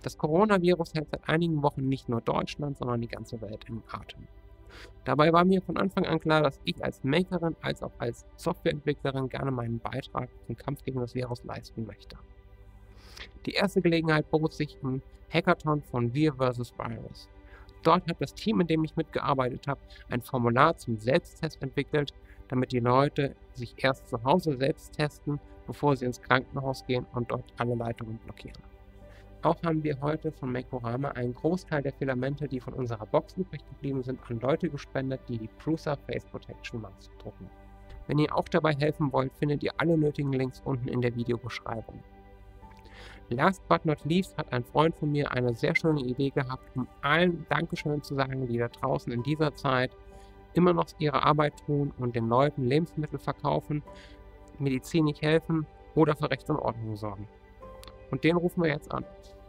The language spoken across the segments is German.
Das Coronavirus hält seit einigen Wochen nicht nur Deutschland, sondern die ganze Welt in Atem. Dabei war mir von Anfang an klar, dass ich als Makerin als auch als Softwareentwicklerin gerne meinen Beitrag zum Kampf gegen das Virus leisten möchte. Die erste Gelegenheit bot sich im Hackathon von Wir vs. Virus. Dort hat das Team, in dem ich mitgearbeitet habe, ein Formular zum Selbsttest entwickelt, damit die Leute sich erst zu Hause selbst testen, bevor sie ins Krankenhaus gehen und dort alle Leitungen blockieren. Auch haben wir heute von Makorama einen Großteil der Filamente, die von unserer Box übrig geblieben sind, an Leute gespendet, die die Prusa Face Protection Mask drucken. Wenn ihr auch dabei helfen wollt, findet ihr alle nötigen Links unten in der Videobeschreibung. Last but not least hat ein Freund von mir eine sehr schöne Idee gehabt, um allen Dankeschön zu sagen, die da draußen in dieser Zeit immer noch ihre Arbeit tun und den Leuten Lebensmittel verkaufen, medizinisch helfen oder für Recht und Ordnung sorgen. Und den rufen wir jetzt an.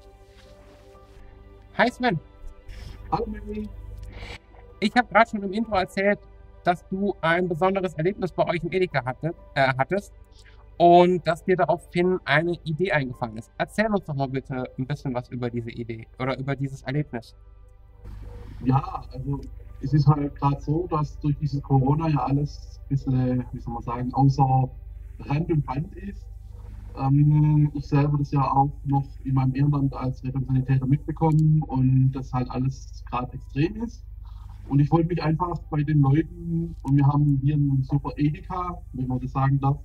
Hi Sven. Hallo Mimi. Ich habe gerade schon im Intro erzählt, dass du ein besonderes Erlebnis bei euch im Edeka hattest und dass dir daraufhin eine Idee eingefallen ist. Erzähl uns doch mal bitte ein bisschen was über diese Idee oder über dieses Erlebnis. Ja, also es ist halt gerade so, dass durch dieses Corona ja alles ein bisschen, wie soll man sagen, außer Rand und Band ist. Ich selber das ja auch noch in meinem Ehrenamt als Rettungssanitäter mitbekommen und das halt alles gerade extrem ist. Und ich wollte mich einfach bei den Leuten, und wir haben hier einen super Edeka, wenn man das sagen darf,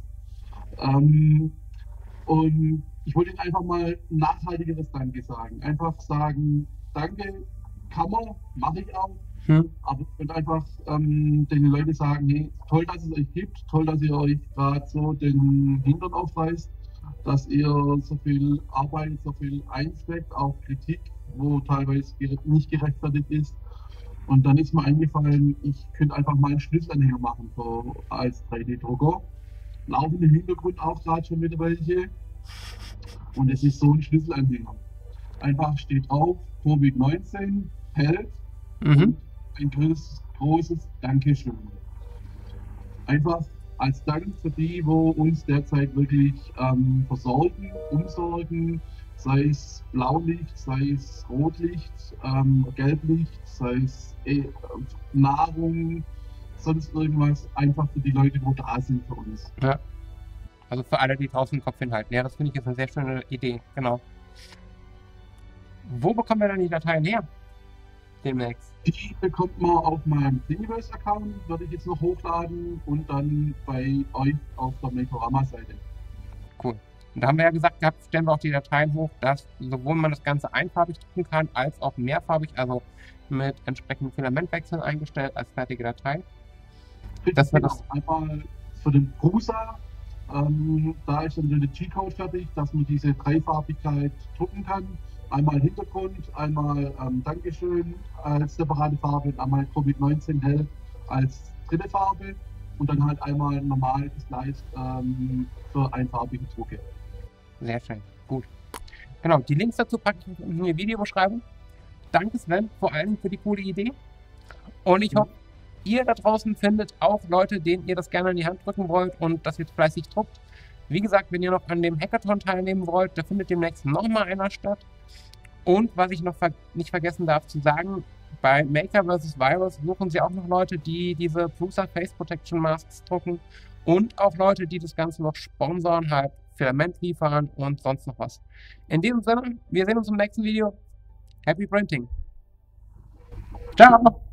und ich wollte ihnen einfach mal ein nachhaltigeres Danke sagen. Einfach sagen, danke, kann man, mache ich auch. Aber ich wollte einfach den Leuten sagen, hey, toll, dass es euch gibt, toll, dass ihr euch gerade so den Hintern aufreißt, dass ihr so viel Arbeit, so viel einsteckt, auch Kritik, wo teilweise nicht gerechtfertigt ist. Und dann ist mir eingefallen, ich könnte einfach mal einen Schlüsselanhänger machen als 3D-Drucker. Laufen im Hintergrund auch gerade schon wieder welche. Und es ist so ein Schlüsselanhänger. Einfach steht drauf, Covid-19 hält. Und ein großes Dankeschön. Einfach als Dank für die, wo uns derzeit wirklich versorgen, umsorgen, sei es Blaulicht, sei es Rotlicht, Gelblicht, sei es Nahrung, sonst irgendwas, einfach für die Leute, die da sind für uns. Ja. Also für alle, die draußen den Kopf hinhalten. Ja, das finde ich jetzt eine sehr schöne Idee, genau. Wo bekommen wir dann die Dateien her? Demnächst. Die bekommt man auf meinem Thingiverse-Account, würde ich jetzt noch hochladen und dann bei euch auf der Makorama-Seite. Cool. Und da haben wir ja gesagt gehabt, stellen wir auch die Dateien hoch, dass sowohl man das Ganze einfarbig drucken kann, als auch mehrfarbig, also mit entsprechenden Filamentwechseln eingestellt als fertige Datei. Das wird das einmal für den Prusa, da ist dann der G-Code fertig, dass man diese Dreifarbigkeit drucken kann. Einmal Hintergrund, einmal Dankeschön als separate Farbe, einmal Covid-19 hell als dritte Farbe und dann halt einmal normal gesliced für einfarbige Drucke. Sehr schön, gut. Genau, die Links dazu packe ich in die Videobeschreibung. Danke Sven, vor allem für die coole Idee. Und ich hoffe, ihr da draußen findet auch Leute, denen ihr das gerne in die Hand drücken wollt und das jetzt fleißig druckt. Wie gesagt, wenn ihr noch an dem Hackathon teilnehmen wollt, da findet demnächst nochmal einer statt. Und was ich noch nicht vergessen darf zu sagen, bei Maker vs. Virus suchen sie auch noch Leute, die diese Prusa Face Protection Masks drucken und auch Leute, die das Ganze noch sponsoren, halt Filament liefern und sonst noch was. In diesem Sinne, wir sehen uns im nächsten Video. Happy Printing. Ciao!